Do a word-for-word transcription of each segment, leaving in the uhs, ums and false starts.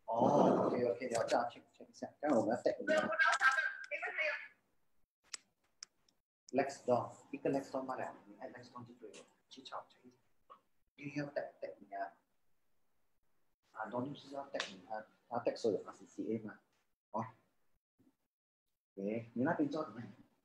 哦 ，OK OK， 了，这样 check check 一下，刚刚我们要 set 你的 Lex Door， 一个 Lex Door 罢了，你按 Lex Door 就对了，去找去，因为要 tag tag 你啊，啊，然后就是要 tag 你啊，要 tag 所有 R C C A 嘛，哦 ，OK， 你那边做什么？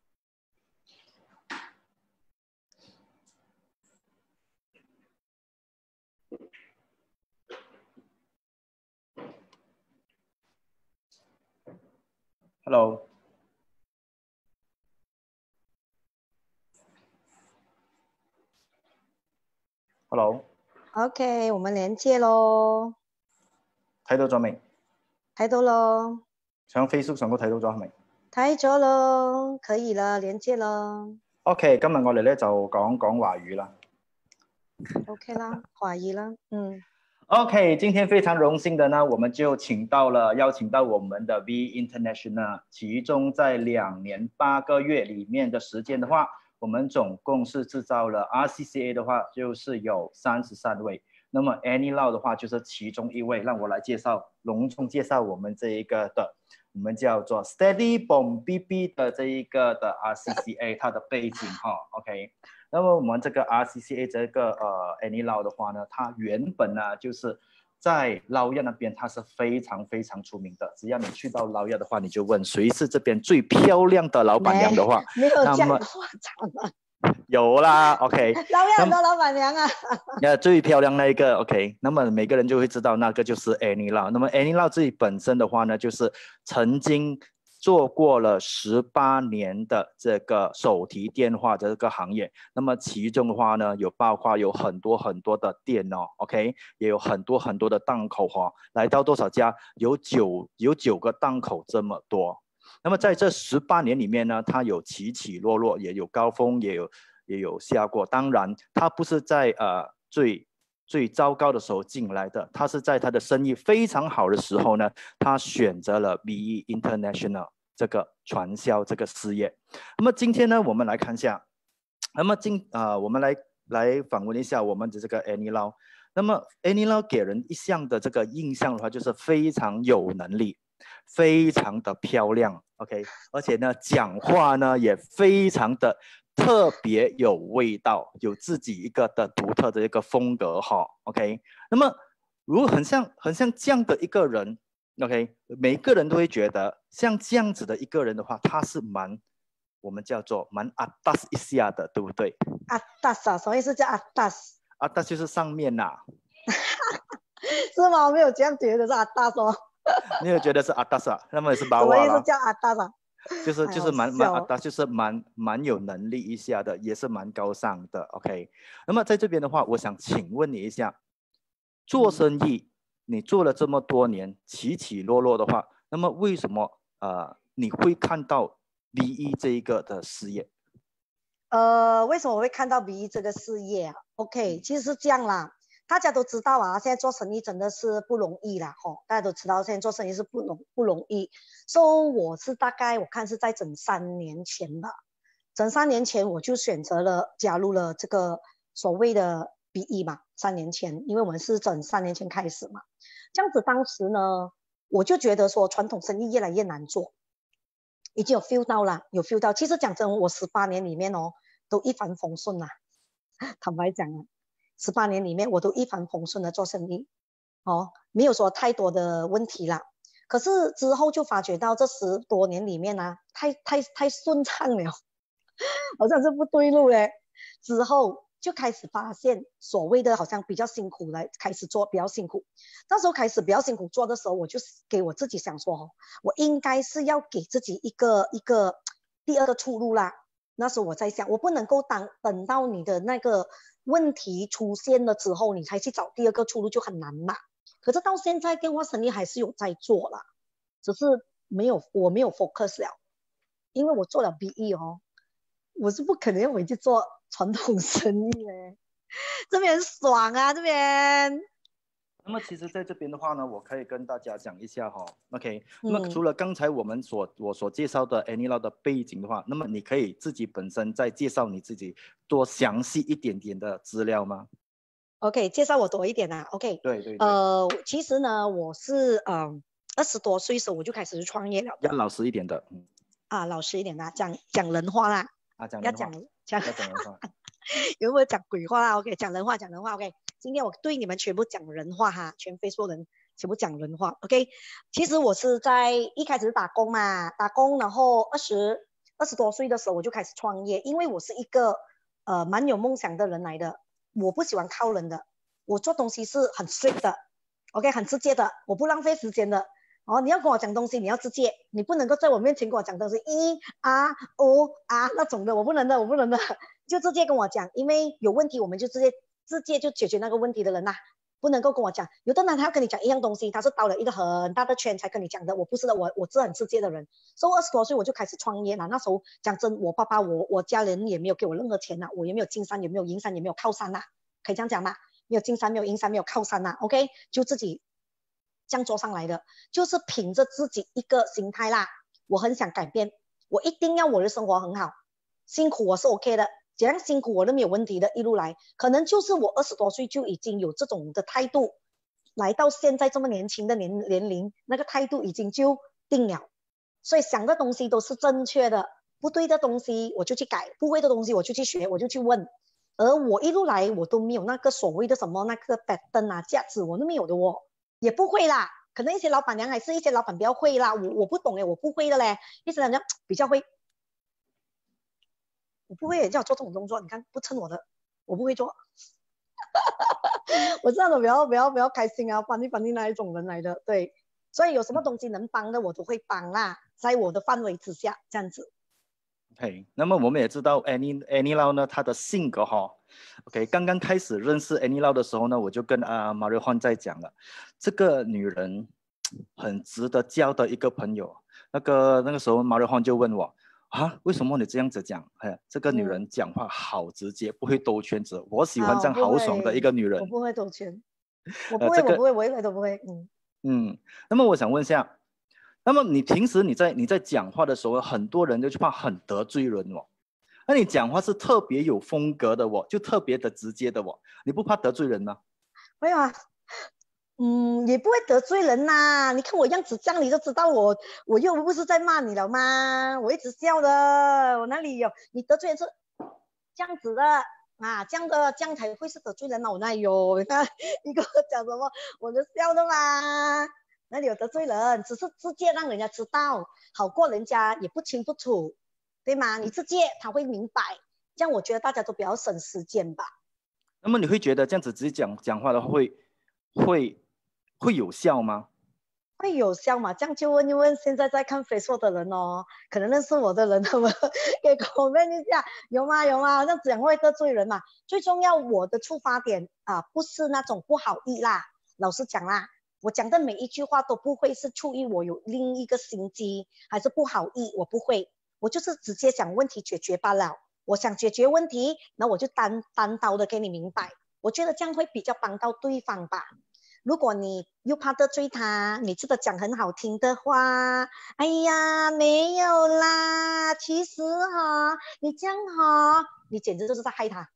Hello。Hello。 OK， 我們連接咯。 睇到咗未？ 睇到咯。 上 Facebook 上都睇到咗係咪？ 睇咗咯，可以啦，連接咯。 OK， 今日我哋咧就講講華語啦。 OK 啦，華語啦，嗯。 OK， 今天非常榮幸的呢，我們就請到了邀請到我們的 V International， 其中在兩年八個月裡面的時間的話，我們總共是製造了 R C C A 的話，就是有三十三位。那麼 Annie Lau 的話就是其中一位，讓我來介紹，隆重介紹我們這一個的，我們叫做 Steady Bomb B B 的這一個的 R C C A， 它的背景哈 ，OK。那麼我們這個 R C C A 這個呃 Annie Lau 的話呢，它原本呢就是在lau藥那邊，它是非常非常出名的。只要你去到lau藥的話，你就問誰是這邊最漂亮的老闆娘的話， 沒有這樣誇張啊。 有啦 ，OK。 lau藥很多老闆娘啊。 呃，最漂亮那一個 ，OK。那麼每個人就會知道那個就是 Annie Lau。那麼 Annie Lau 自己本身的話呢，就是曾經做過了十八年的這個手提電話的這個行業，那麼其中的話呢，有包括有很多很多的店哦 ，OK， 也有很多很多的檔口哈、哦，來到多少家？有九有九個檔口這麼多。那麼在這十八年裡面呢，它有起起落落，也有高峰，也有也有下過。當然，它不是在呃最最糟糕的時候進來的，它是在它的生意非常好的時候呢，它選擇了 V International 這個傳銷這個事業。那麼今天呢，我們來看一下，那麼今啊、呃，我們來來訪問一下我們的這個 Annie Lau。那麼 Annie Lau 給人一向的這個印象的話，就是非常有能力，非常的漂亮 ，OK， 而且呢，講話呢也非常的特別有味道，有自己一個的獨特的一個風格哈 ，OK。那麼如果很像很像這樣的一個人 ，OK， 每個人都會覺得像這樣子的一個人的話，他是蠻我們叫做蠻 atas 一下的，對不對 ？atas 啊，所以是叫 atas。atas 就是上面呐、啊。 是嗎？我沒有這樣覺得是 atas 哦。 你有覺得是 atas 啊？那麼也是巴瓦啦。 什麼意思叫 atas 啊？ 就是就是蠻蠻 atas，就是蠻蠻有能力一下的，也是蠻高尚的。OK， 那麼在這邊的話，我想請問你一下，做生意、嗯、你做了這麼多年，起起落落的話，那麼為什麼呃你會看到 V E 這一個的事業？ 呃，為什麼我會看到 V E 這個事業啊 ？OK， 其實是這樣啦。大家都知道啊，現在做生意真的是不容易啦，吼、哦！大家都知道現在做生意是不容不容易。所以我是大概我看是在整三年前吧，整三年前我就選擇了加入了這個所謂的 V E 嘛。三年前，因為我們是整三年前開始嘛，這樣子當時呢，我就覺得說傳統生意越來越難做，已經有 feel 到啦，有 feel 到。其實講真，我十八年裡面哦，都一帆風順啦，坦白講啊。十八年裡面我都一帆風順的做生意，哦，沒有說太多的問題啦。可是之後就發覺到這十多年裡面啊，太太太順暢了，好像是不對路嘞。之後就開始發現所謂的好像比較辛苦來開始做比較辛苦。那時候開始比較辛苦做的時候，我就給我自己想說，我應該是要給自己一個一個第二個出路啦。那時候我在想，我不能夠當等到你的那個問題出現了之後，你才去找第二個出路就很難嘛。可是到現在電話生意還是有在做啦，只是沒有我沒有 focus 了，因為我做了 V E 哦，我是不可能回去做傳統生意咧。這邊爽啊，這邊。 那麼其實在這邊的話呢，我可以跟大家講一下哈 ，OK。 嗯、 那麼除了剛才我們所我所介紹的 Annie Lau 的背景的話，那麼你可以自己本身再介紹你自己多詳細一點點的資料嗎 OK， 介绍我多一点啊。OK， 对对对。 呃，其实呢，我是嗯二十多岁时候我就开始创业了。 要老实一点的。嗯、 啊，老实一点的，讲讲人话啦。 啊，讲人话。 要讲讲要讲人话。 有没有讲鬼话啦 ？OK， 讲人话，讲人话。OK， 今天我对你们全部讲人话哈，全 Facebook 人全部讲人话。OK， 其实我是在一开始打工嘛，打工，然后二十二十多岁的时候我就开始创业，因为我是一个呃蛮有梦想的人来的，我不喜欢靠人的，我做东西是很 straight 的 ，OK， 很直接的，我不浪费时间的。哦，你要跟我讲东西，你要直接，你不能够在我面前跟我讲东西，一啊哦啊那种的，我不能的，我不能的，就直接跟我讲，因为有问题我们就直接直接就解决那个问题的人呐、啊，不能够跟我讲。有的人他要跟你讲一样东西，他是兜了一个很大的圈才跟你讲的，我不是的，我我是很直接的人。所以二十多岁我就开始创业了，那时候讲真，我爸爸我我家人也没有给我任何钱呐、啊，我也没有进山，也没有营山，也没有靠山呐、啊，可以这样讲吗？没有进山，没有营山，没有靠山呐、啊、，OK， 就自己这样做上来的，就是凭着自己一个心态啦。我很想改变，我一定要我的生活很好，辛苦我是 OK 的，怎样辛苦我都没有问题的，一路来。可能就是我二十多岁就已经有这种的态度，来到现在这么年轻的年年龄，那个态度已经就定了。所以想的东西都是正确的，不对的东西我就去改，不会的东西我就去学，我就去问。而我一路来我都没有那个所谓的什么那个 pattern 啊价值，我都没有的哦。也不会啦，可能一些老板娘还是一些老板比较会啦，我我不懂诶，我不会的嘞，一些人家比较会，我不会叫我做这种动作，你看不称我的，我不会做，我这样的比较比较比较开心啊，翻译翻译那一种人来的，对，所以有什么东西能帮的我都会帮啦，在我的范围之下这样子。 OK， 那么我们也知道 Annie Annie Lau 呢，她的性格哈 ，OK， 刚刚开始认识 Annie Lau 的时候呢，我就跟啊 Mario Hon 在讲了，这个女人很值得交的一个朋友。那个那个时候 Mario Hon 就问我啊，为什么你这样子讲？哎，这个女人讲话好直接，不会兜圈子。我喜欢这样豪爽的一个女人。 我不会兜圈，我不会，呃这个、我不会，我一来都不会。嗯嗯，那么我想问一下。那么你平时你在你在讲话的时候，很多人就怕很得罪人哦。那你讲话是特别有风格的哦，就特别的直接的哦，你不怕得罪人吗？ 没有啊，嗯，也不会得罪人呐、啊。你看我样子这样，你就知道我我又不是在骂你了吗？我一直笑的，我哪里有？你得罪人是这样子的啊，这样的这样才会是得罪人嘛。我哪有？你看你跟我讲什么，我就笑的嘛。哪里有得罪人？只是直接让人家知道，好过人家也不清不楚，对吗？你直接他会明白，这样我觉得大家都比较省时间吧。 那么你会觉得这样子直接讲讲话的话会会会有效吗？ 会有效吗？这样就问一问现在在看 Facebook 的人哦，可能认识我的人，他们给 comment 一下，有吗？有吗？这样讲会得罪人嘛？最重要，我的出发点啊、呃，不是那种不好意啦，老实讲啦。我讲的每一句话都不会是出于我有另一个心机，还是不好意，我不会，我就是直接想问题解决罢了。我想解决问题，那我就单单刀的给你明白，我觉得这样会比较帮到对方吧。如果你又怕得罪他，你记得讲很好听的话，哎呀，没有啦，其实哈，你这样哈，你简直就是在害他，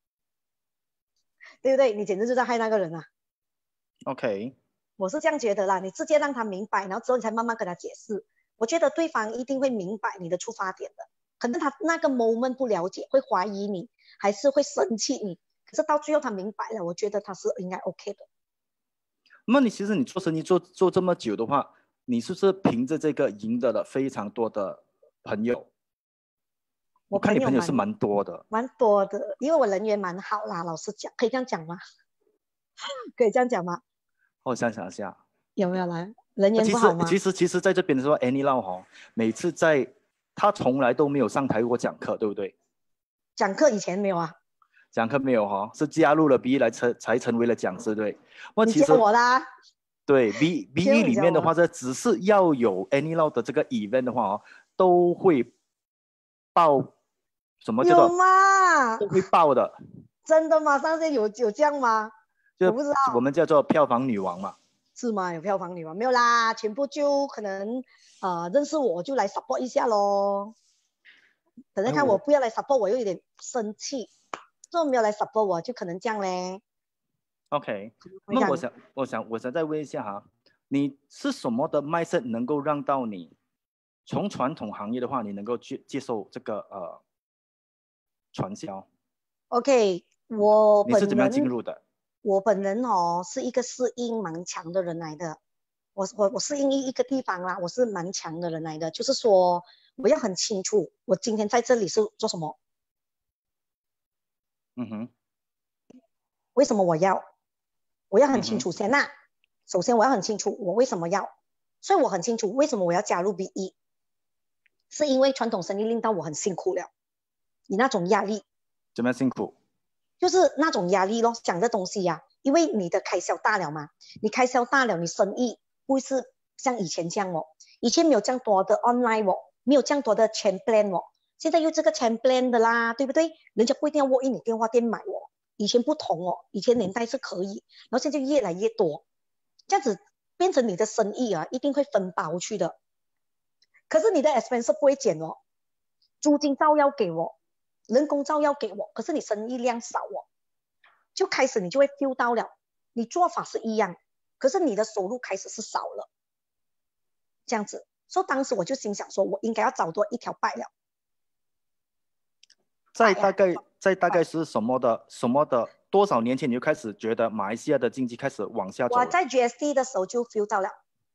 对不对？你简直就是在害那个人啊。 OK。 我是这样觉得啦，你直接让他明白，然后之后你才慢慢跟他解释。我觉得对方一定会明白你的出发点的，可能他那个 moment 不了解，会怀疑你，还是会生气你。可是到最后他明白了，我觉得他是应该 OK 的。 那么你其实你做生意做做这么久的话，你是不是凭着这个赢得了非常多的朋友？我看你朋友是蛮多的， 蛮多的，因为我人缘蛮好啦。老实讲，可以这样讲吗？可以这样讲吗？ 我想想一下， 有没有来人缘不好吗？ 其实其实其实在这边的时候 ，Annie Lau 哈，每次在他从来都没有上台过讲课，对不对？ 讲课以前没有啊。 讲课没有哈，是加入了 B E 来成才成为了讲师，对。 那其实你教我啦。 对 B B E 里面的话，这只是要有 Annie Lau 的这个 event 的话哦，都会报什么叫做？ 有吗？ 都会报的。 真的吗？上次有有这样吗？我不知道。 我们叫做票房女王嘛。 是吗？有票房女王没有啦？全部就可能呃认识我就来 support 一下咯。等下看我不要来 support，我又有点生气。如果没有来 support 我，就可能这样嘞。 OK，那我想，我想，我想再问一下哈，你是什么的 mindset 能够让到你从传统行业的话，你能够去接受这个呃传销 ？OK，我本你是怎么样进人入的？ 我本人哦是一个适应蛮强的人来的，我我我适应一个地方啦，我是蛮强的人来的，就是说我要很清楚我今天在这里是做什么， 嗯哼， 为什么我要，我要很嗯哼， 清楚先啦。首先我要很清楚我为什么要，所以我很清楚为什么我要加入 B E， 是因为传统生意令到我很辛苦了，你那种压力， 怎么样辛苦？ 就是那种压力咯，讲的东西呀、啊，因为你的开销大了嘛，你开销大了，你生意不是像以前这样哦，以前没有这样多的 online 哦，没有这样多的钱 plan 哦，现在有这个钱 plan 的啦，对不对？人家不一定要 walk in 你电话店买哦，以前不同哦，以前年代是可以，然后现在越来越多，这样子变成你的生意啊，一定会分包去的。可是你的 expense 不会减哦，租金照要给我，人工照要给我，可是你生意量少哦，就开始你就会 feel 到了，你做法是一样，可是你的收入开始是少了，这样子。所以当时我就心想说，我应该要找多一条拜了。 在大概在大概是什么的什么的多少年前你就开始觉得马来西亚的经济开始往下走了？ 我在 G S T 的时候就 feel 到了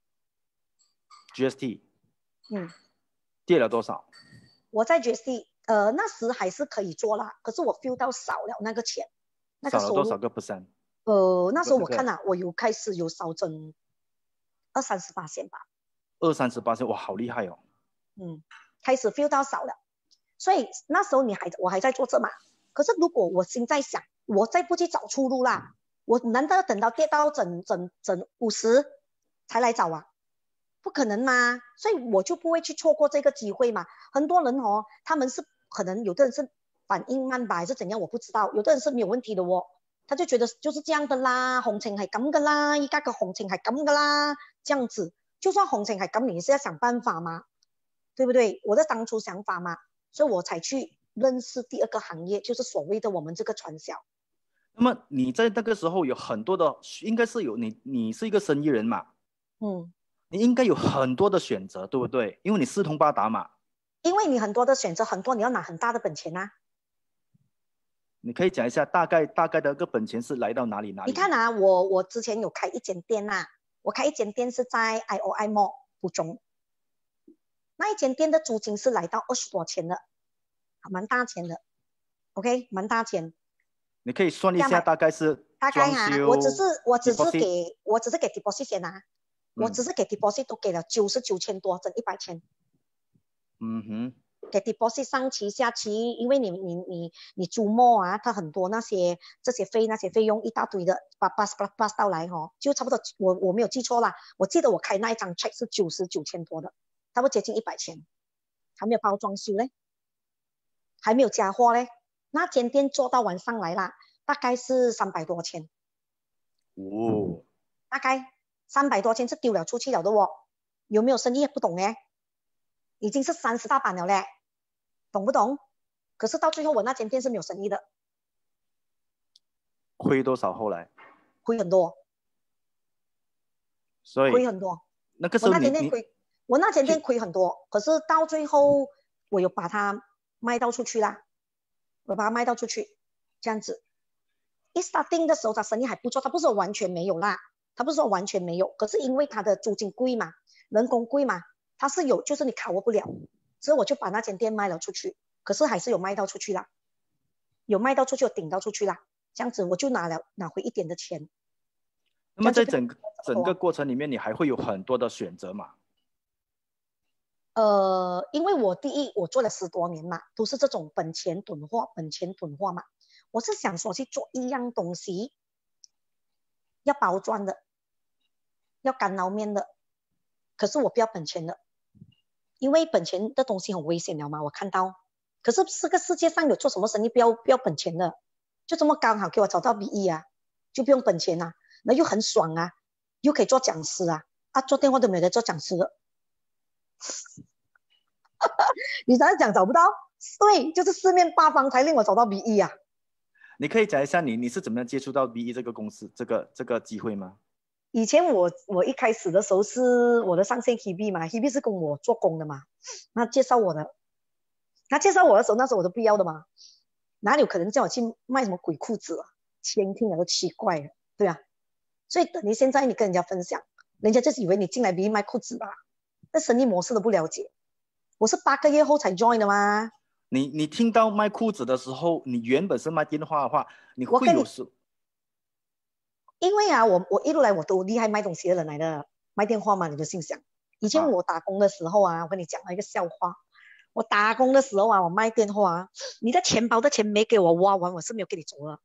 G S T， 嗯， 跌了多少？ 我在 G S T， 呃，那时还是可以做啦，可是我 feel 到少了那个钱，那个收入少了多少个 percent？ 呃，那时候我看啊，我有开始有少增二三十八线吧， 二三十八线，哇，好厉害哦！ 嗯，开始 feel 到少了，所以那时候你还我还在做这嘛，可是如果我现在想，我再不去找出路啦，我难道要等到跌到整整整五十才来找啊？不可能嘛，所以我就不会去错过这个机会嘛。很多人哦，他们是可能有的人是反应慢吧，还是怎样，我不知道。有的人是没有问题的哦，他就覺得就是這樣噶啦，行情係咁噶啦，依家嘅行情係咁噶啦，這樣子，就算行情係咁，你也是要想辦法嘛，對不對？我的當初想法嘛，所以我才去認識第二個行業，就是所謂的我們這個傳銷。 那麼你在那個時候有很多的，應該是有你，你是一個生意人嘛， 嗯， 你應該有很多的選擇，對不對？因為你四通八達嘛。 因為你很多的選擇，很多你要拿很大的本錢啊。 你可以講一下大概大概的個本錢是來到哪裡哪裡？ 你看啊，我我之前有開一間店啊，我開一間店是在 I O I Mall 浦中，那一間店的租金是來到二十多千的，蠻大錢的 ，OK， 蠻大錢。 你可以算一下大概是大概啊，我只是我只是給我只是給 deposit 先啊， 嗯、 我只是給 deposit 都給了九十九千多，整一百千。 嗯哼。 給 deposit 上期下期，因為你你你你租摸啊，它很多那些這些費那些費用一大堆的，把 pass pass pass 到來哦，就差不多我我沒有記錯啦，我記得我開那一張 check 是九十九千多的，差不多接近一百千，還沒有包裝修嘞，還沒有加貨嘞，那間店做到晚上來啦，大概是三百多千。 哦， 大概三百多千是丟了出去了的哦，有沒有生意不懂呢？已經是三十大板了嘞。懂不懂？可是到最後我那間店是沒有生意的， 虧多少？後來虧很多， 所以虧很多。 那個時候我那間店虧，我那間店虧很多，可是到最後我有把它賣到出去啦，我把它賣到出去，這樣子。一 starting 的時候，它生意還不錯，它不是說完全沒有啦，它不是說完全沒有，可是因為它的租金貴嘛，人工貴嘛，它是有，就是你卡握不了。所以我就把那間店賣了出去，可是還是有賣到出去啦，有賣到出去，有頂到出去啦，這樣子我就拿了拿回一點的錢。 那麼在整個整個過程裡面，你還會有很多的選擇嘛？ 呃，因為我第一我做了十多年嘛，都是這種本錢囤貨，本錢囤貨嘛，我是想說去做一樣東西，要包裝的，要乾撈麵的，可是我不要本錢的。因為本錢的東西很危險了嘛，我看到。可是這個世界上有做什麼生意不要不要本錢的？就這麼剛好給我找到 B E 啊，就不用本錢啊，那又很爽啊，又可以做講師啊，啊做電話都沒得做講師的。你怎樣講找不到？對，就是四面八方才令我找到 B E 啊。 你可以讲一下你你是怎么样接触到 B E 这个公司这个这个机会吗？ 以前我我一开始的时候是我的上线 Hebe 嘛 ，Hebe 是跟我做工的嘛，他介绍我的，他介绍我的时候，那时候我都不要的嘛，哪里有可能叫我去卖什么鬼裤子啊？听听了都奇怪了，对啊，所以等你现在你跟人家分享，人家就是以为你进来 B E 卖裤子吧，那生意模式都不了解。我是八个月后才 join 的嘛。 你你听到卖裤子的时候，你原本是卖电话的话，你我跟你会有什？ 因为啊，我我一路来我都厉害卖东西的人来的，卖电话嘛，你就心想。以前啊我打工的时候啊，我跟你讲了一个笑话。我打工的时候啊，我卖电话啊，你的钱包的钱没给我挖完，我是没有给你走了。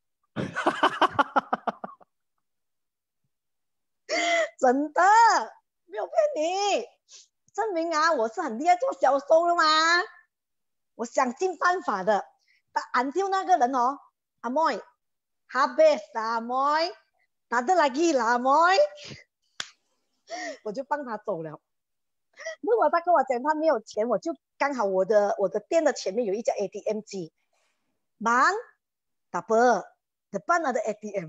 真的，没有骗你，证明啊，我是很厉害做销售的嘛。我想尽办法的，但 until 那个人哦，阿妹，habis 阿妹。拿得来给啦，妹，我就帮他走了。如果他跟我讲他没有钱，我就刚好我的我的店的前面有一家 A T M 机，忙，大伯，depan ada A T M 。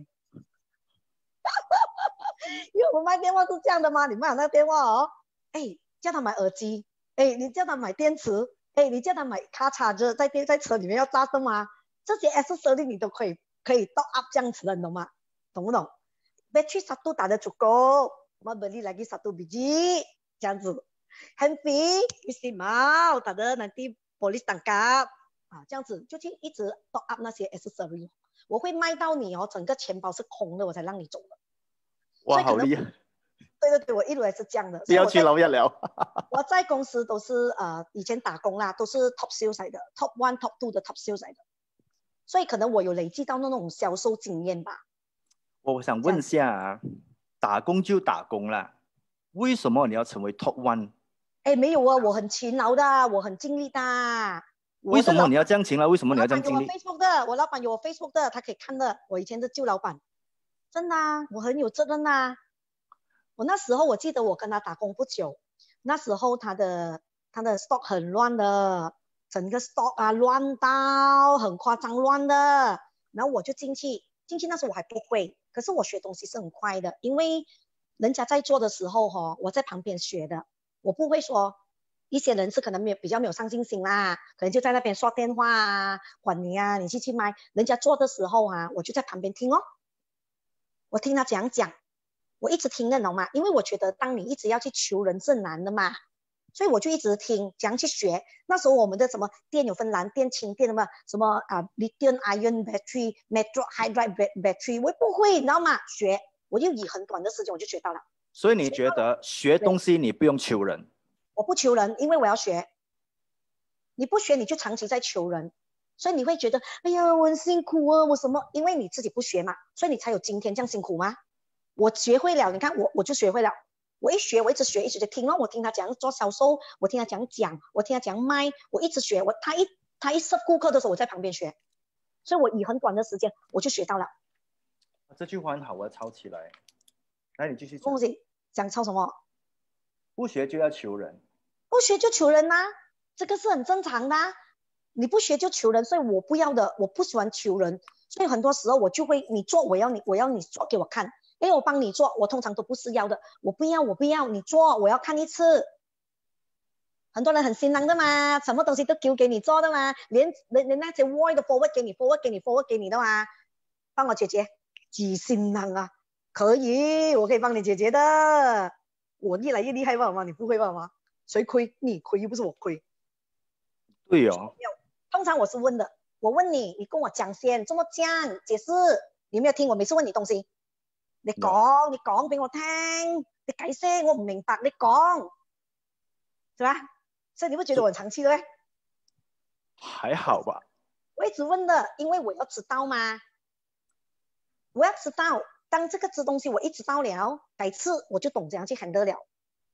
因为我们卖电话是这样的嘛，你卖那个电话哦，哎，叫他买耳机，哎，你叫他买电池，哎，你叫他买卡插着在电在车里面要扎的吗？这些 accessory 你都可以可以 top up 这样子的，你懂吗？懂不懂？Battery satu tak ada cukup, mau beli lagi satu biji, 这样子。Handphone mesti mau, tak ada nanti polis tangkap 啊，这样子就去一直 top up 那些 accessory， 我会卖到你哦，整个钱包是空的，我才让你走的。 哇，好厉害！ 对对对，我一路来是这样的。 不要去捞一聊。 我在公司都是呃以前打工啦，都是 top sales 来的 ，top one、top two 的 top sales 来的，所以可能我有累积到那种销售经验吧。 我想问一下啊，打工就打工啦，为什么你要成为 top one？ 哎，没有啊，我很勤劳的，我很尽力的。 为什么你要这样勤劳？为什么你要这样尽力？ 我老板有我 Facebook 的，我老板有我 Facebook 的，他可以看的。我以前的旧老板，真的啊，我很有责任啊。我那时候我记得我跟他打工不久，那时候他的他的 stock 很乱的，整个 stock 啊乱到很夸张乱的。然后我就进去，进去那时候我还不会，可是我学东西是很快的，因为人家在做的时候哈、哦，我在旁边学的，我不会说。一些人是可能没有比较没有上进心啦，可能就在那边刷电话啊，管你啊，你去去卖。人家做的时候啊，我就在旁边听哦，我听他怎样讲，我一直听的，懂吗？因为我觉得当你一直要去求人是难的嘛，所以我就一直听，怎样去学。那时候我们的什么电有分蓝电、氢电的嘛，什么啊 lithium ion battery、metal hydride battery， 我不会，你知道吗？学，我就以很短的时间我就学到了。 所以你觉得学东西你不用求人？ 我不求人，因为我要学。你不学，你就长期在求人，所以你会觉得，哎呀，我很辛苦啊，我什么？因为你自己不学嘛，所以你才有今天这样辛苦吗？我学会了，你看我我就学会了。我一学，我一直学，一直在听哦。我听他讲做销售，我听他讲讲，我听他讲卖，我一直学。我他一他一设顾客的时候，我在旁边学，所以我以很短的时间我就学到了。 这句话很好，我要抄起来。来，你继续讲。 东西讲抄什么？ 不学就要求人， 不学就求人呐、啊，这个是很正常的、啊。你不学就求人，所以我不要的，我不喜欢求人，所以很多时候我就会，你做我要你，我要你做给我看，因为我帮你做，我通常都不是要的，我不要，我不要你做，我要看一次。很多人很心狼的嘛，什么东西都丢给你做的嘛，连连连那些 word 都 forward 给你 ，forward 给你 ，forward 给你的嘛，帮我解决，几心狼啊，可以，我可以帮你解决的。我越来越厉害吧吗？你不会吧吗？谁亏？你亏又不是我亏。 对哦。 通常我是问的，我问你，你跟我讲先，这么讲解释，你没有听我每次问你东西，你講，你講俾我聽，你解釋，我唔明白，你講，是吧？所以你不覺得我很長氣的咩？ 還好吧。 我一直問的，因為我要知道嘛，我要知道。當這個知東西我一直到了，改次我就懂怎樣去 handle 了。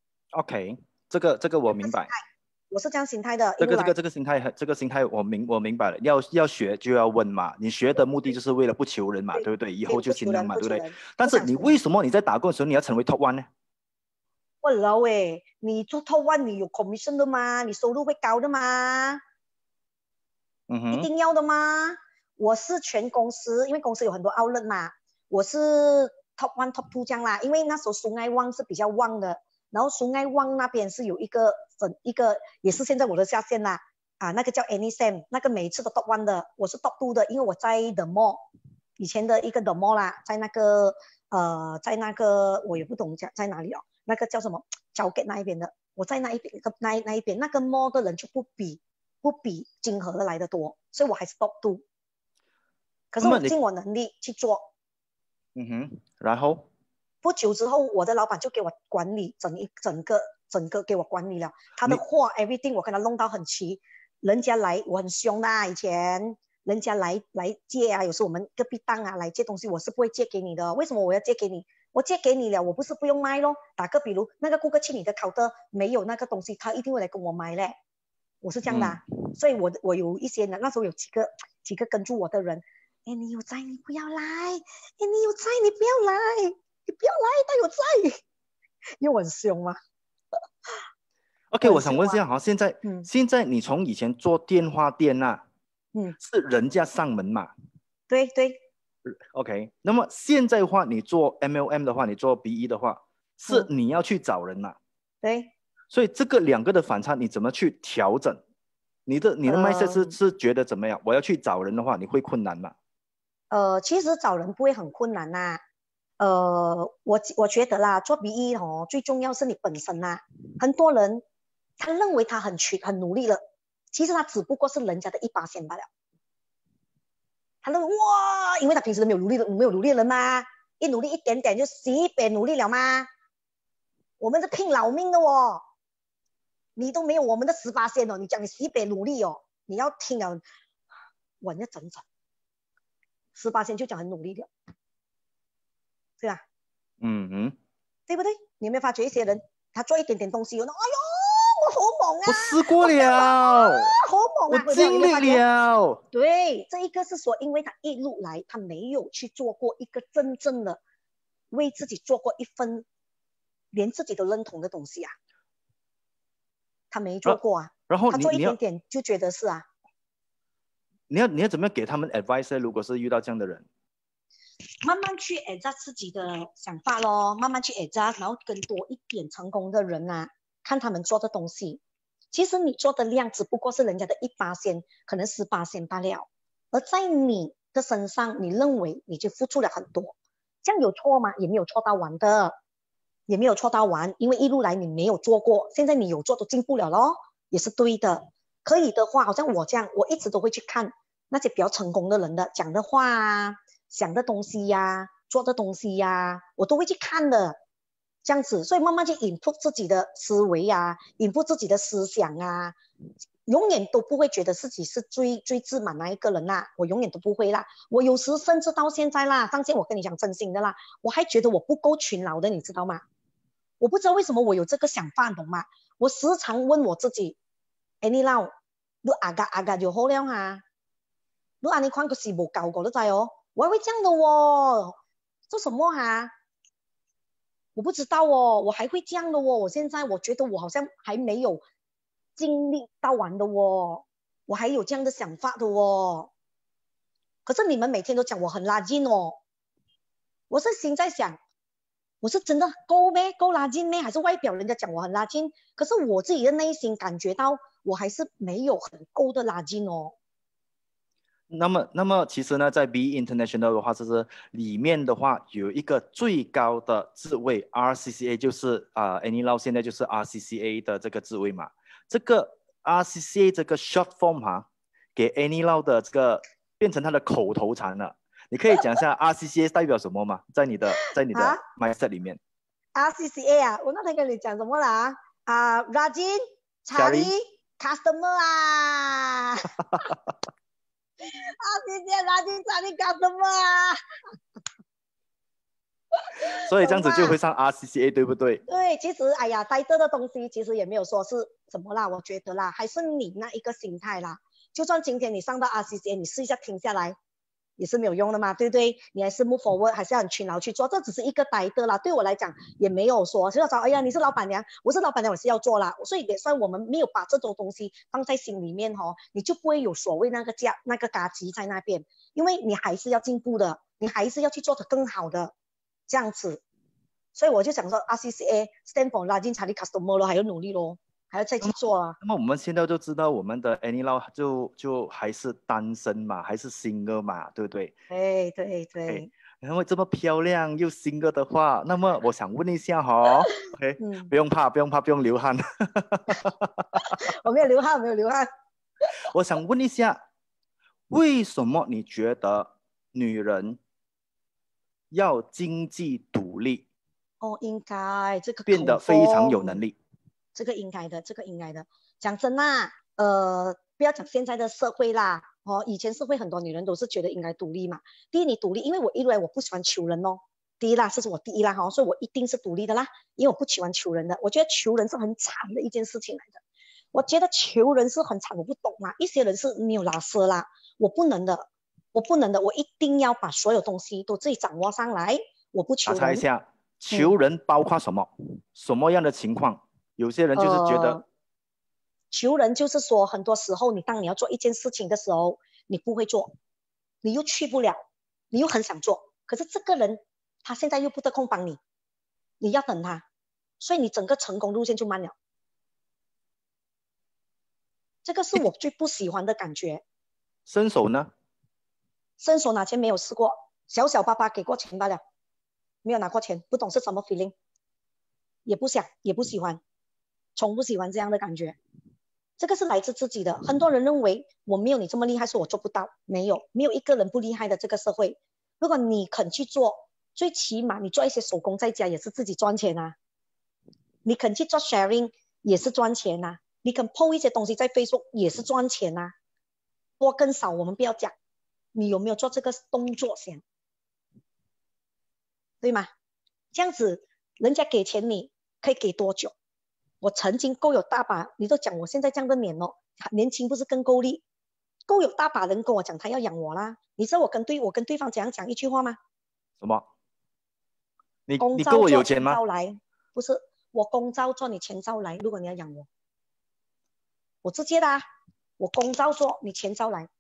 OK， 這個這個我明白。 我是這樣心態的。 這個這個這個心態，這個心態我明我明白了。要要學就要問嘛，你學的目的就是為了不求人嘛，對，對不對？以後就勤能嘛，對不對？但是你為什麼你在打工的時候你要成為 top one 呢？ 我老誒，你做 top one 你有 commission 的嘛，你收入會高的嘛， 嗯哼， 一定要的嘛。 我是全公司，因为公司有很多 outlet 嘛，我是 top one top two 这样啦。因为那时候苏爱旺是比较旺的，然后苏爱旺那边是有一个整一个也是现在我的下线啦，啊，那个叫 Annie Sam， 那个每一次都 top one 的，我是 top two 的，因为我在 The Mall 以前的一个 The Mall 啦，在那个呃在那个我也不懂在在哪里哦，那个叫什么交给那一边的，我在那一边那那一边那个 mall 的人就不比不比金河的来的多，所以我还是 top two。可是我尽我能力去做。 嗯哼，然后不久之后，我的老板就给我管理整一整个整个给我管理了，他的货 everything 我跟他弄到很齐，人家来我很凶的、啊，以前人家来来借啊，有时候我们隔壁档啊来借东西，我是不会借给你的。为什么我要借给你？我借给你了，我不是不用卖咯。打个比如，那个顾客去你的 counter 没有那个东西，他一定会来跟我买嘞。我是这样的、啊嗯，所以我我有一些呢，那时候有几个几个跟住我的人。哎，你有在，你不要来！哎，你有在，你不要来！你不要来，他有在，因为我很凶嘛。 OK， 我想问一下哈，现在、 嗯、 现在你从以前做电话店啊， 嗯， 是人家上门嘛？ 对对。 OK， 那么现在的话，你做 M L M 的话，你做 B E 的话，是你要去找人嘛？ 嗯、对。 所以这个两个的反差，你怎么去调整？你的你的 mindset 是、呃、是觉得怎么样？我要去找人的话，你会困难吗？ 呃，其实找人不会很困难呐、啊。呃，我我觉得啦，做 B E 哦，最重要是你本身呐、啊。很多人他认为他很勤很努力了，其实他只不过是人家的一巴仙罢了。他认为哇，因为他平时都没有努力的，没有努力的人嘛，一努力一点点就十倍努力了嘛。我们是拼老命的哦，你都没有我们的十巴仙哦，你讲你十倍努力哦，你要听了，稳要整整。十八线就讲很努力的，对吧？ 嗯嗯， 对不对？你有没有发觉一些人，他做一点点东西，哎呦，我好猛啊！ 我试过了，啊、 好猛啊！ 我尽力了。 对，这一个是说，因为他一路来，他没有去做过一个真正的为自己做过一份连自己都认同的东西啊，他没做过啊。 然后他做一点点就觉得是啊。 你要你要怎么样给他们 advice 呢？如果是遇到这样的人， 慢慢去 adjust 自己的想法咯，慢慢去 adjust， 然后跟多一点成功的人啊，看他们做的东西。其实你做的量只不过是人家的一巴仙，可能十巴仙罢了。而在你的身上，你认为你就付出了很多，这样有错吗？也没有错到完的，也没有错到完，因为一路来你没有做过，现在你有做都进步了咯，也是对的。可以的话，好像我这样，我一直都会去看那些比较成功的人的讲的话啊，想的东西呀、啊，做的东西呀、啊，我都会去看的，这样子，所以慢慢去improve自己的思维啊 ，improve 自己的思想啊，永远都不会觉得自己是最最自满那一个人啦，我永远都不会啦。我有时甚至到现在啦，上线我跟你讲真心的啦，我还觉得我不够勤劳的，你知道吗？我不知道为什么我有这个想法，懂吗？我时常问我自己。Annie Lau， 你阿嘎阿嘎就好了哈，你安尼看个是无夠過，你知哦？我還會這樣的哦，做什麼哈？我不知道哦，我還會這樣的哦。我現在我覺得我好像還沒有經歷到完的哦，我還有這樣的想法的哦。可是你們每天都講我很垃圾哦，我是心在想。我是真的夠咩？夠垃圾咩？還是外表人家講我很垃圾？可是我自己的內心感覺到，我還是沒有很夠的垃圾哦。 那麼，那麼其實呢，在 B E International 的話，就是裡面的話有一個最高的職位 R C C A， 就是啊、呃、Annie Lau 現在就是 R C C A 的這個職位嘛。這個 R C C A 這個 short form 哈、啊，給 Annie Lau 的這個變成他的口頭禪了。你可以講一下 R C C A 代表什麼嗎？在你的在你的 mindset 裡面。 R C C A 啊，我那天跟你講什麼啦？啊 ，Rajin Charlie Customer 啊。R C C A Rajin Charlie Customer 啊。 所以這樣子就會上 R C C A， 對不對？ 對，其實哎呀，帶這個東西其實也沒有說是什麼啦，我覺得啦，還是你那一個心態啦。就算今天你上到 R C C A， 你試一下停下來。 也是没有用的嘛，对不对？你还是 move forward，还是要很勤劳去做，这只是一个呆的啦。对我来讲也没有说，就要找，哎呀，你是老板娘，我是老板娘，我是要做啦。所以也算我们没有把这种东西放在心里面哦，你就不会有所谓那个价那个嘎叽在那边，因为你还是要进步的，你还是要去做得更好的，这样子。所以我就想说 ，R C C A stand for 拉近查理 customer 咯，还要努力咯。还要再去做啊。 那么我们现在都知道，我们的 Annie Lau 就就还是单身嘛，还是 single 嘛，对不对？ 对对对。 然后这么漂亮又 single 的话，那么我想问一下哈、哦、，OK，、嗯、不用怕，不用怕，不用流汗。 我没有流汗，没有流汗。 我想问一下，为什么你觉得女人要经济独立？ 哦，应该这个变得非常有能力。 这个应该的，这个应该的。讲真啦，呃，不要讲现在的社会啦，哦，以前社会很多女人都是觉得应该独立嘛。第一，你独立，因为我一来我不喜欢求人哦。第一啦，这是我第一啦哈、哦，所以我一定是独立的啦，因为我不喜欢求人的。我觉得求人是很惨的一件事情来的。我觉得求人是很惨，我不懂啊。一些人是没有拉丝啦，我不能的，我不能的，我一定要把所有东西都自己掌握上来，我不求人。 打岔一下，求人包括什么？嗯、什么样的情况？有些人就是觉得、呃、 求人就是说，很多时候你当你要做一件事情的时候，你不会做，你又去不了，你又很想做，可是这个人他现在又不得空帮你，你要等他，所以你整个成功路线就慢了。这个是我最不喜欢的感觉。 伸手呢？ 伸手拿钱没有试过，小小爸爸给过钱罢了，没有拿过钱，不懂是什么 feeling， 也不想，也不喜欢。从不喜欢这样的感觉，这个是来自自己的。很多人认为我没有你这么厉害，说我做不到，没有，没有一个人不厉害的。这个社会，如果你肯去做，最起码你做一些手工在家也是自己赚钱啊。你肯去做 sharing 也是赚钱啊，你肯 po 一些东西在 Facebook 也是赚钱啊。多跟少我们不要讲，你有没有做这个动作先，对吗？这样子人家给钱你可以给多久？我曾经够有大把，你都讲我现在这样的年哦，年轻不是更够力，够有大把人跟我讲他要养我啦。你知道我跟对我跟对方怎样讲一句话吗？ 什么？你你够我有钱吗？ 来，不是我公招做，你钱招来。如果你要养我，我直接的啊，我公招做，你钱招来。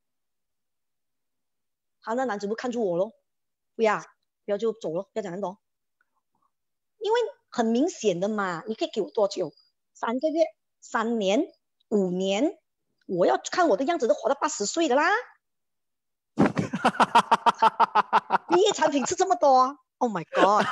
好，那男子不看住我咯，不要不要就走咯，不要讲很多，因为很明显的嘛，你可以给我多久？三个月、三年、五年，我要看我的样子都活到八十岁的啦。毕业产品是这么多 ，Oh my God！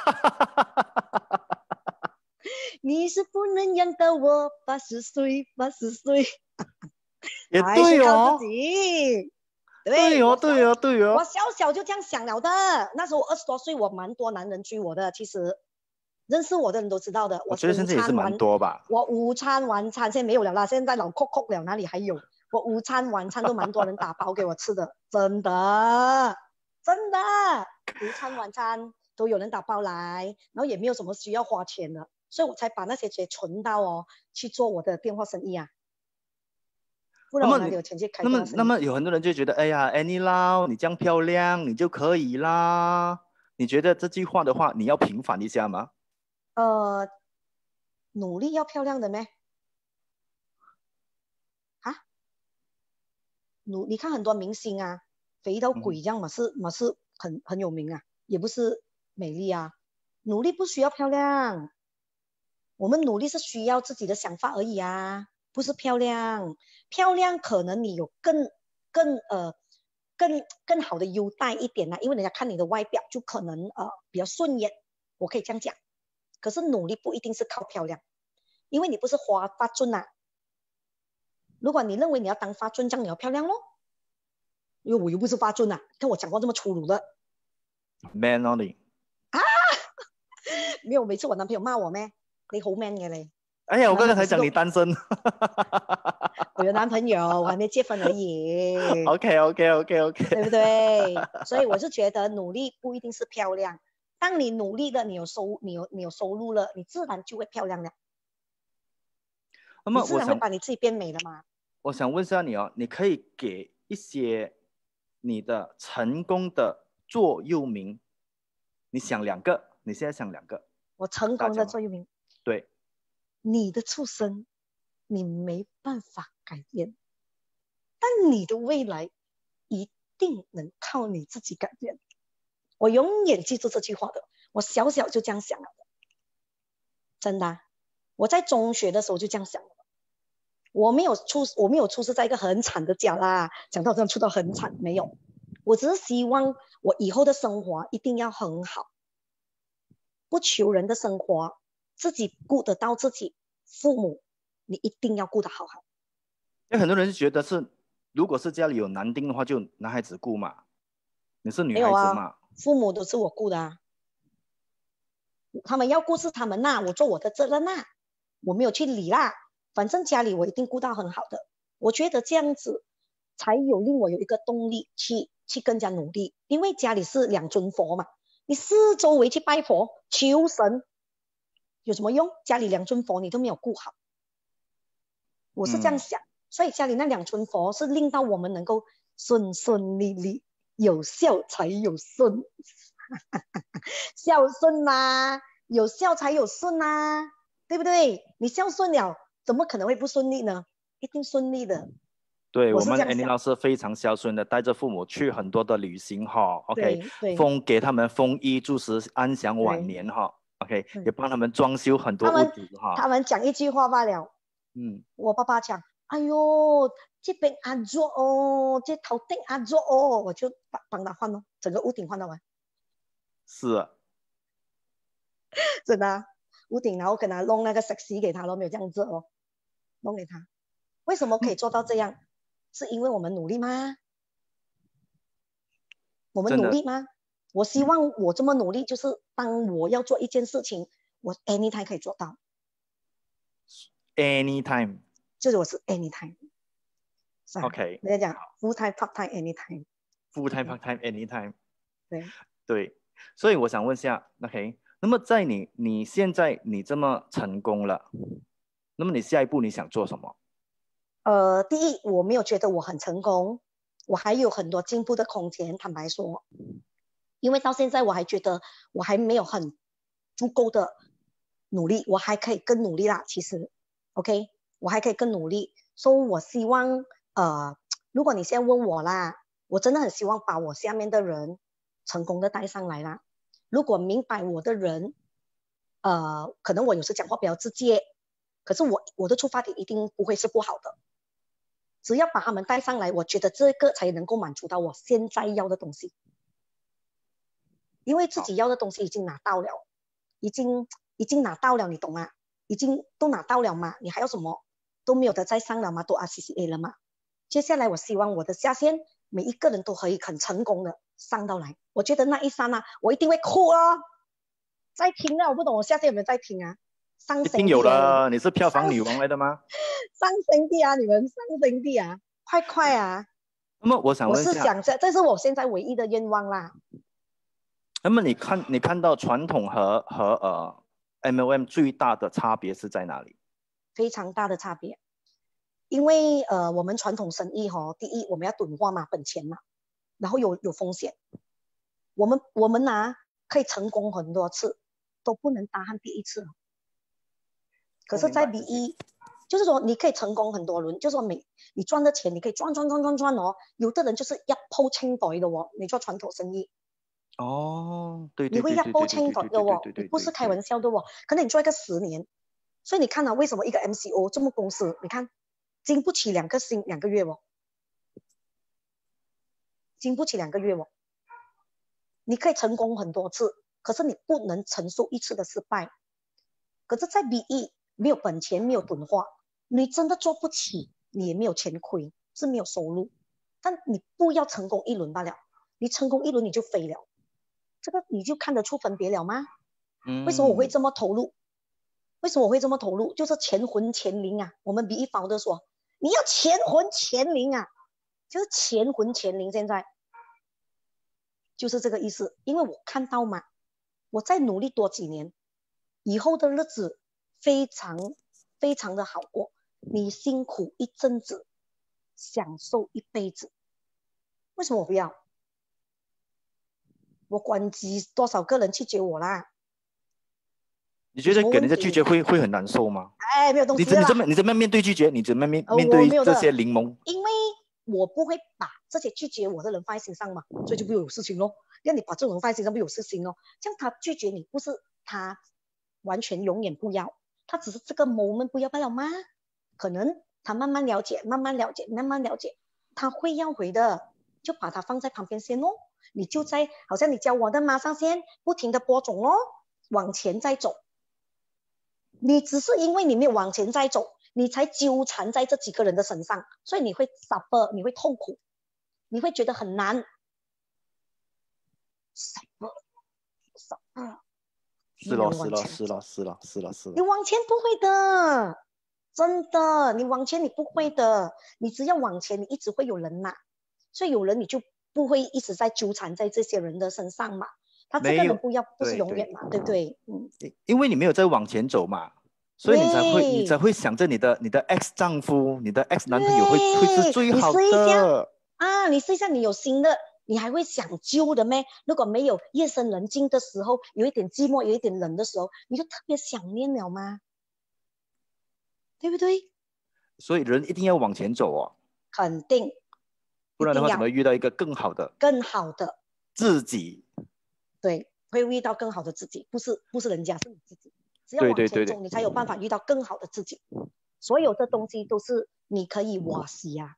你是不能养到我八十岁，八十岁。 也对哦， 对, 对哦，对哦，对哦。 我小小就这样想了的。那时候我二十多岁，我蛮多男人追我的，其实。认识我的人都知道的， 我觉得现在也是蛮多吧。 我午餐晚餐现在没有了啦，现在老扣扣了，哪里还有？我午餐晚餐都蛮多人打包给我吃的，真的真的，午餐晚餐都有人打包来，然后也没有什么需要花钱的，所以我才把那些钱存到哦去做我的电话生意啊。不然我哪里有钱去开电话生意？ 那么那么有很多人就觉得，哎呀 ，Annie Lau，你这样漂亮，你就可以啦。你觉得这句话的话，你要平反一下吗？ 呃，努力要漂亮的咩？啊？努，你看很多明星啊，肥到鬼这样嘛，是嘛是很很有名啊，也不是美丽啊。努力不需要漂亮，我们努力是需要自己的想法而已啊，不是漂亮。漂亮可能你有更更呃更更好的优待一点啊，因为人家看你的外表就可能呃比较顺眼，我可以这样讲。可是努力不一定是靠漂亮，因为你不是花发尊啊。如果你认为你要当发尊，这样你要漂亮咯。因为我又不是发尊啊，看我讲话这么粗鲁的。 Man only。 啊，没有，每次我男朋友骂我咩？你好 man 嘅你。 哎呀，我刚才讲你单身。 我有男朋友，我还没结婚而已。 OK OK OK OK， 对不对？所以我是觉得努力不一定是漂亮。当你努力了，你有收，你有你有收入了，你自然就会漂亮了。 那么你自然会把你自己变美了嘛？ 我想问一下你哦，你可以给一些你的成功的座右铭，你想两个，你现在想两个。 我成功的座右铭。 对。 你的出生，你没办法改变，但你的未来一定能靠你自己改变。我永远记住这句话的，我小小就这样想了的，真的、啊。我在中学的时候就这样想了。我没有出，我没有出生在一个很惨的家啦，讲到这样出到很惨，没有。我只是希望我以后的生活一定要很好，不求人的生活，自己顾得到自己，父母你一定要顾得好好。 因为很多人就觉得是，如果是家里有男丁的话，就男孩子顾嘛。你是女孩子嘛？ 啊、父母都是我顾的啊，他们要顾是他们那，我做我的责任那，我没有去理啦。反正家里我一定顾到很好的，我觉得这样子才有令我有一个动力去去更加努力。因为家里是两尊佛嘛，你四周围去拜佛求神有什么用？家里两尊佛你都没有顾好，我是这样想、嗯、所以家里那两尊佛是令到我们能够顺顺利利，有孝才有顺孝顺嘛，有孝才有顺啊，对不对？你孝顺了怎么可能会不顺利呢？一定顺利的。 对，我, 我们 Annie 老师非常孝顺的，带着父母去很多的旅行哈 ，OK， 封给他们丰衣足食，安享晚年哈 ，OK， 也帮他们装修很多屋子哈。 他们讲一句话罢了， 嗯， 我爸爸讲，哎呦，这边安做哦，这头顶安做哦，我就帮帮他换哦，整个屋顶换到完。 是啊， 真的、啊，屋顶然后跟他弄那个石屎给他咯，没有这样做哦，弄给他。为什么可以做到这样？嗯、是因为我们努力吗？我们努力吗？我希望我这么努力，就是当我要做一件事情，我 anytime 可以做到。 anytime， 就是我是 anytime。OK， 人家讲 full time part time anytime。full time part time anytime。 对对，所以我想问一下 ，OK， 那么在你你现在你这么成功了，那么你下一步你想做什么？ 呃，第一，我没有觉得我很成功，我还有很多进步的空间。坦白说，因为到现在我还觉得我还没有很足够的努力，我还可以更努力啦。其实 ，OK， 我还可以更努力。所以我希望，呃，如果你现在问我啦，我真的很希望把我下面的人成功的带上来啦。如果明白我的人，呃，可能我有时讲话比较直接，可是我我的出发点一定不会是不好的。只要把他们带上来，我觉得这个才能够满足到我现在要的东西。因为自己要的东西已经拿到了，已经已经拿到了，你懂吗？已经都拿到了嘛，你还要什么？都没有得再上了嘛，都 R C C A 了嘛。接下来我希望我的下线每一个人都可以很成功的上到来。我觉得那一刹那我一定会哭哦。在听啊，我不懂我下线有没有在听啊？上一定有了，你是票房女王来的吗？ 上升地啊，你们上升地啊，快快啊！ 那么我想问一下， 我是想着，这是我现在唯一的愿望啦。 那么你看，你看到传统和和呃 M L M 最大的差别是在哪里？ 非常大的差别，因为呃我们传统生意哈、哦，第一我们要钝化嘛，本钱嘛，然后有有风险，我们我们啊可以成功很多次，都不能打鼾第一次。可是，在 B 一，就是说你可以成功很多轮，就是说每你赚的钱你可以赚赚赚赚赚哦。有的人就是一鋪清袋的哦，你做传统生意。 哦，对对，你会一鋪清袋的哦，你不是开玩笑的哦。可能你做一个十年，所以你看啊，为什么一个 M C O 这么公司，你看经不起两个星两个月哦，经不起两个月哦。你可以成功很多次，可是你不能承受一次的失败。可是，在 B 一。没有本钱，没有钝化，你真的做不起，你也没有钱亏，是没有收入。但你不要成功一轮罢了，你成功一轮你就飞了，这个你就看得出分别了吗？ 嗯， 为什么我会这么投入？为什么我会这么投入？就是钱魂钱灵啊！我们 B 一方的说，你要钱魂钱灵啊，就是钱魂钱灵。现在就是这个意思，因为我看到嘛，我再努力多几年，以后的日子。非常非常的好过，你辛苦一阵子，享受一辈子。 为什么我不要？我管几多少个人拒绝我啦？ 你觉得给人家拒绝会会很难受吗？ 哎，没有东西的啦。 你怎么你怎么面对拒绝？你怎么面呃面对我没有的这些柠檬？ 因为我不会把这些拒绝我的人放在心上嘛，所以就不会有事情咯。让你把这种人放在心上，不会有事情咯。这样他拒绝你，不是他完全永远不要，他只是这个 moment 不要罢了吗？可能他慢慢了解，慢慢了解，慢慢了解，他会要回的，就把它放在旁边先咯。你就在好像你教我的马上先不停的播种咯，往前再走。你只是因为你没有往前再走，你才纠缠在这几个人的身上，所以你会 suffer， 你会痛苦，你会觉得很难。suffer suffer 是咯是咯是咯是咯是咯是咯。 你往前不会的，真的，你往前你不会的，你只要往前，你一直会有人嘛，所以有人你就不会一直在纠缠在这些人的身上嘛。他这个人不要不是永远嘛， 对, 对不对？嗯， 因为你没有在往前走嘛，所以你才会你才会想着你的你的 ex 丈夫，你的 ex 男朋友会会是最好的。 你试一下啊，你试一下，你有新的，你还会想旧的咩？如果没有夜深人静的时候，有一点寂寞，有一点冷的时候，你就特别想念了吗？对不对？ 所以人一定要往前走哦， 肯定， 不然的话怎么遇到一个更好的更好的自己？ 对，会遇到更好的自己，不是不是人家，是你自己。只要往前走， 对对对对， 你才有办法遇到更好的自己。所有的东西都是你可以瓦西啊。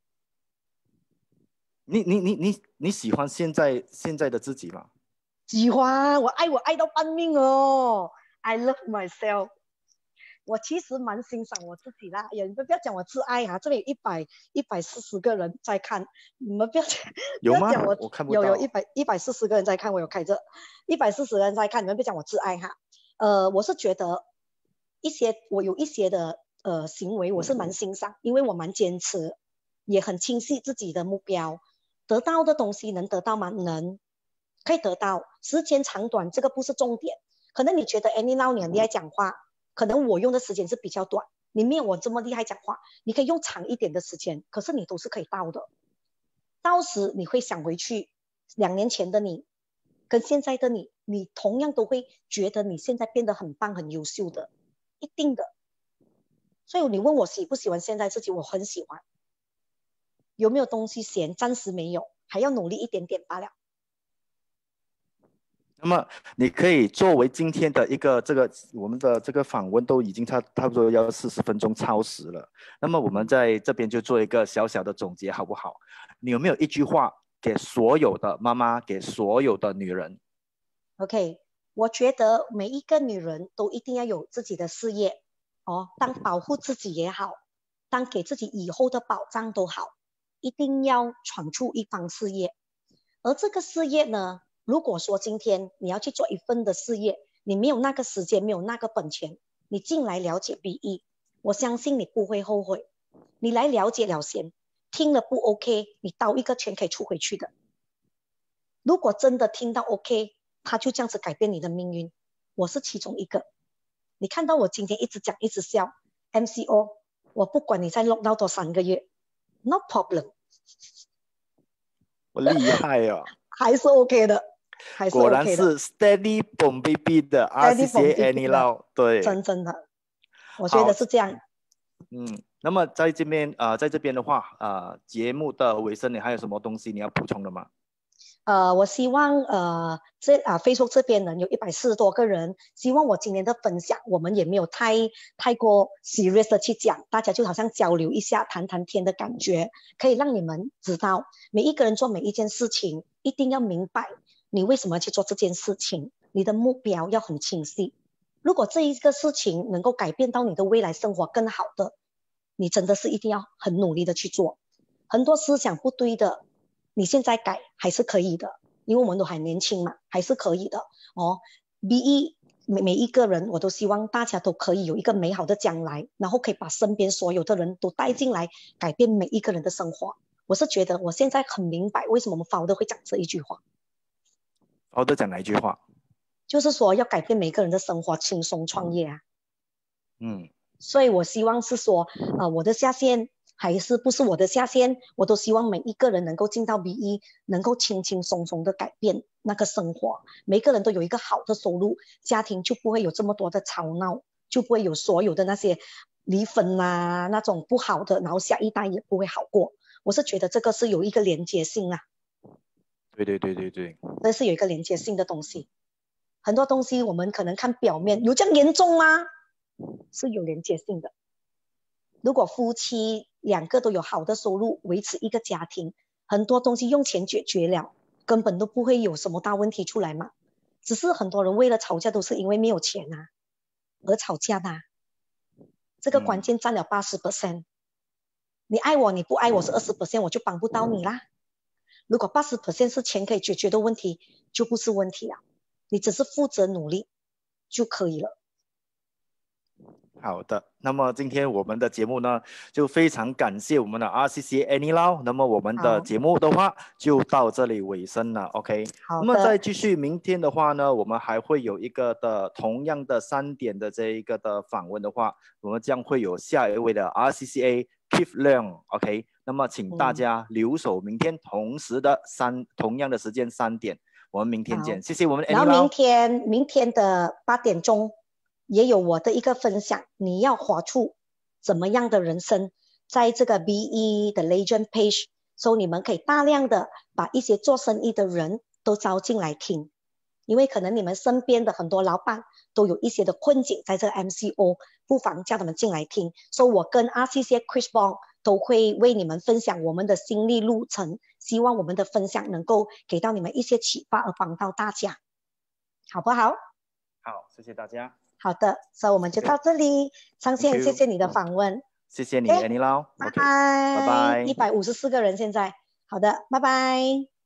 你你你你你喜欢现在现在的自己吗？ 喜欢，我爱我爱到半命哦。I love myself。我其实蛮欣赏我自己啦，也你们不要讲我自爱啊，这里有一百一百四十个人在看，你们不要讲， 有吗？ 不要讲我， 我看不到。 有有一百一百四十个人在看，我有开着一百四十个人在看，你们不要讲我自爱哈。呃，我是觉得一些我有一些的呃行为我是蛮欣赏，因为我蛮坚持，也很清晰自己的目标，得到的东西能得到吗？能，可以得到，时间长短这个不是重点。可能你觉得 Annie Lau 你很厉害讲话，可能我用的时间是比较短，你没有我这么厉害讲话，你可以用长一点的时间，可是你都是可以到的。到时你会想回去，两年前的你跟现在的你，你同样都会觉得你现在变得很棒很优秀的，一定的。所以你问我喜不喜欢现在自己，我很喜欢。有没有东西嫌？暂时没有，还要努力一点点罢了。 那么你可以作为今天的一个这个我们的这个访问都已经差差不多要四十分钟超时了，那么我们在这边就做一个小小的总结好不好？你有没有一句话给所有的妈妈，给所有的女人？ OK， 我觉得每一个女人都一定要有自己的事业哦，当保护自己也好，当给自己以后的保障都好，一定要闯出一番事业。而这个事业呢，如果说今天你要去做一份的事业，你没有那个时间，没有那个本钱，你进来了解 B E， 我相信你不会后悔。你来了解了先，听了不 OK， 你刀一个拳可以出回去的。如果真的听到 OK， 他就这样子改变你的命运。我是其中一个。你看到我今天一直讲一直笑 M C O， 我不管你再 lock down 多三个月 No problem。 我厉害哦。 还是 OK 的，还是 OK 的。 果然是 Steady Bom B B 的 R C C A Annie Lau， 对， 真真的，我觉得是这样。 嗯，那么在这边呃，在这边的话，呃，节目的尾声，你还有什么东西你要补充的吗？ 呃，我希望呃，这啊 Facebook 这边呢有一百四十多个人，希望我今天的分享，我们也没有太太过 serious 的去讲，大家就好像交流一下，谈谈天的感觉，可以让你们知道，每一个人做每一件事情，一定要明白你为什么去做这件事情，你的目标要很清晰。如果这一个事情能够改变到你的未来生活更好的，你真的是一定要很努力的去做。很多思想不对的，你现在改还是可以的，因为我们都还年轻嘛，还是可以的哦。B E 每每一个人，我都希望大家都可以有一个美好的将来，然后可以把身边所有的人都带进来，改变每一个人的生活。我是觉得我现在很明白为什么我们 founder 会讲这一句话。 founder 讲哪一句话？ 就是说要改变每个人的生活，轻松创业啊。 嗯， 所以我希望是说，呃，我的下线还是不是我的下限，我都希望每一个人能够进到 B E， 能够轻轻松松的改变那个生活，每个人都有一个好的收入，家庭就不会有这么多的吵闹，就不会有所有的那些离婚啊那种不好的，然后下一代也不会好过。我是觉得这个是有一个连接性啊。 对对对对对， 这是有一个连接性的东西。很多东西我们可能看表面，有这样严重吗？是有连接性的。如果夫妻两个都有好的收入，维持一个家庭，很多东西用钱解决了，根本都不会有什么大问题出来嘛。只是很多人为了吵架都是因为没有钱啊而吵架的、啊，这个关键占了 百分之八十。 你爱我你不爱我是 百分之二十， 我就帮不到你啦。如果 百分之八十 是钱可以解决的问题，就不是问题了，你只是负责努力就可以了。 好的，那么今天我们的节目呢，就非常感谢我们的 R C C Annie Lau。那么我们的节目的话就到这里尾声了 ，OK。 好的。 那么再继续，明天的话呢，我们还会有一个的同样的三点的这一个的访问的话，我们将会有下一位的 R C C A Keith Leung，OK。那么请大家留守明天同时的三、嗯、同样的时间三点，我们明天见，谢谢我们 Annie Lau。 然后明天明天的八点钟。也有我的一个分享，你要活出怎么样的人生，在这个 B E 的 Legend Page， 所以你们可以大量的把一些做生意的人都招进来听，因为可能你们身边的很多老板都有一些的困境在这个 M C O， 不妨叫他们进来听，所以我跟 R C C Chris Bong 都会为你们分享我们的心历路程，希望我们的分享能够给到你们一些启发而帮到大家，好不好？ 好，谢谢大家。 好的，所以我们就到这里。上线，谢谢你的访问。 谢谢你 Annie Lau。 拜拜。拜拜。一百五十四个人现在。好的，拜拜。